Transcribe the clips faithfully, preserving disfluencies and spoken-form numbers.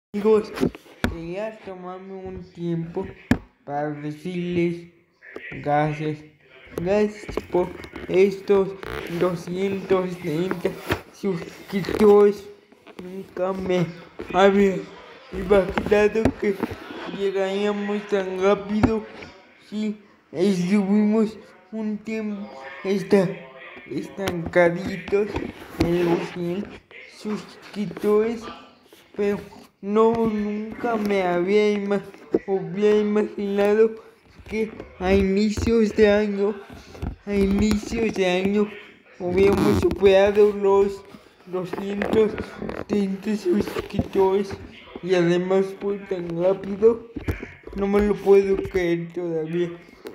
Amigos, quería tomarme un tiempo para decirles gracias. Gracias por estos doscientos treinta suscriptores. Nunca me había imaginado que llegaríamos tan rápido. Sí, estuvimos un tiempo esta- estancaditos en los cien suscriptores, pero no, nunca me había, ima- había imaginado que a inicios de año, a inicios de año, hubiéramos superado los doscientos treinta suscriptores y además fue tan rápido, no me lo puedo creer todavía.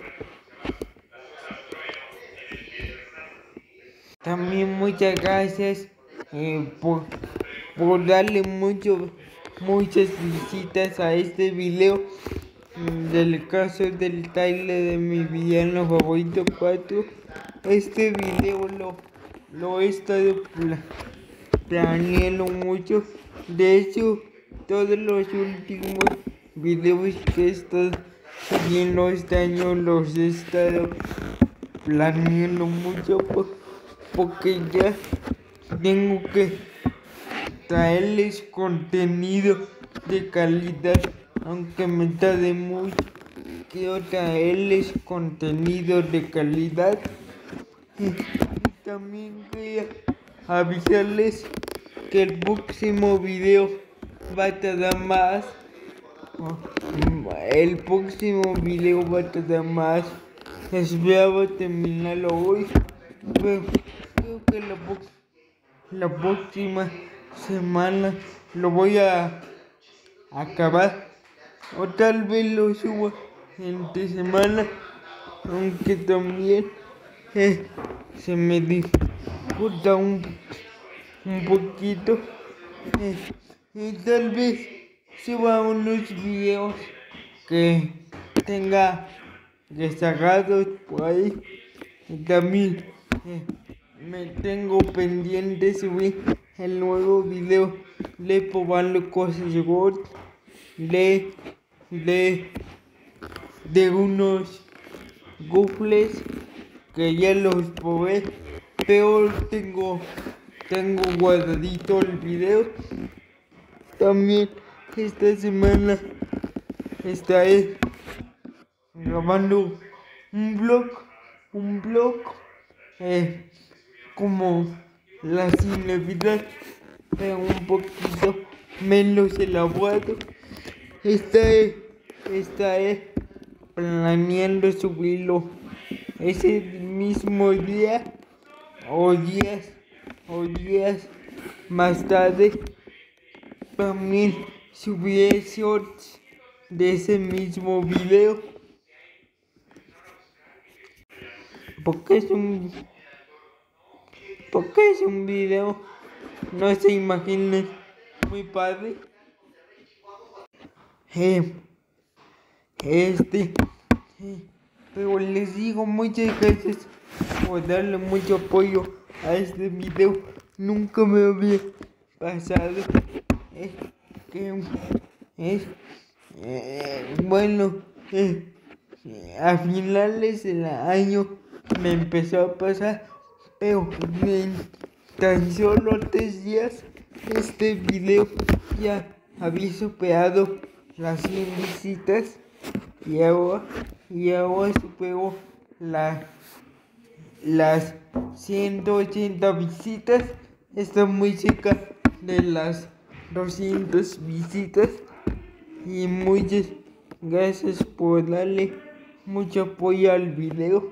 También muchas gracias eh, por, por darle mucho, muchas visitas a este video mm, del caso del trailer de mi villano favorito cuatro. Este video lo, lo he estado pla- planeando mucho. De hecho, todos los últimos videos que he estado subiendo este año los he estado planeando mucho por- porque ya tengo que traerles contenido de calidad, aunque me tarde mucho. Quiero traerles contenido de calidad y, y también quería avisarles que el próximo video va a tardar más. Oh, El próximo video va a tardar más. Esperaba terminarlo hoy, pero creo que la, pro- la próxima semana lo voy a acabar. O tal vez lo suba entre semana, aunque también eh, se me dificulta un, un poquito. Eh, y tal vez suba unos videos que tenga rezagados por ahí. Y también eh, me tengo pendiente subir el nuevo video de probando cosas God, de, de, de unos gofles que ya los probé, pero tengo, tengo guardadito el video. También esta semana estaré grabando un blog, un blog eh, como la cinevidad, pero un poquito menos elaborado. Estaré, estaré planeando subirlo ese mismo día o días o días más tarde. También subiré shorts de ese mismo video porque es un porque es un video, no se imaginen, muy padre. Eh, este eh, pero les digo muchas gracias por darle mucho apoyo a este video. Nunca me había pasado eh, que es eh, bueno eh, a finales del año me empezó a pasar, pero en tan solo tres días este video ya había superado las cien visitas y ahora, y ahora superó la, las ciento ochenta visitas. Está muy cerca de las doscientas visitas y muchas gracias por darle mucho apoyo al video.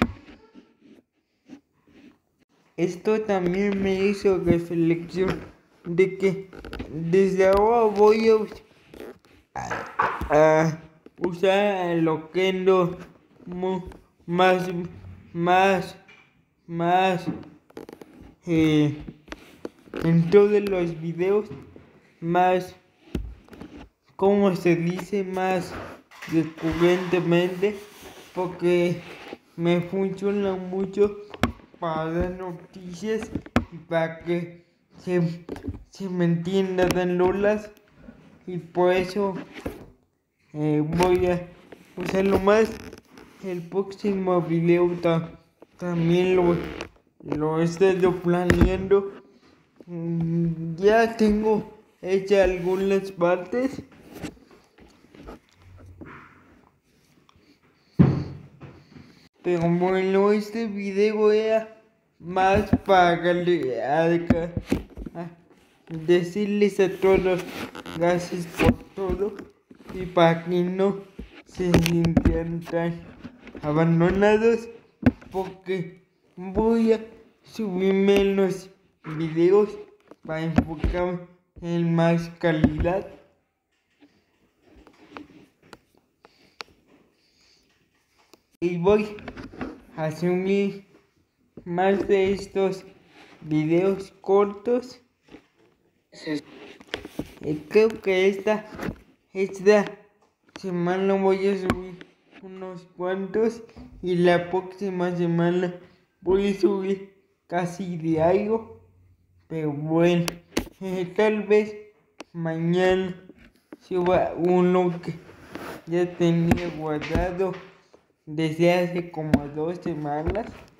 Esto también me hizo reflexión de que desde ahora voy a, a usar el loquendo más, más, más eh, en todos los videos, más, como se dice, más recurrentemente, porque me funciona mucho para dar noticias y para que se, se me entienda dándolas. y por eso eh, voy a usarlo más. El próximo video ta- también lo, lo he estado planeando. Mm, Ya tengo hechas algunas partes. Pero bueno, este video era más para le- a- a- decirles a todos gracias por todo y para que no se sientan tan abandonados, porque voy a subir menos videos para enfocarme en más calidad. Y voy a subir más de estos videos cortos. Y creo que esta, esta semana voy a subir unos cuantos y la próxima semana voy a subir casi diario. Pero bueno, eh, tal vez mañana suba uno que ya tenía guardado desde hace como dos semanas.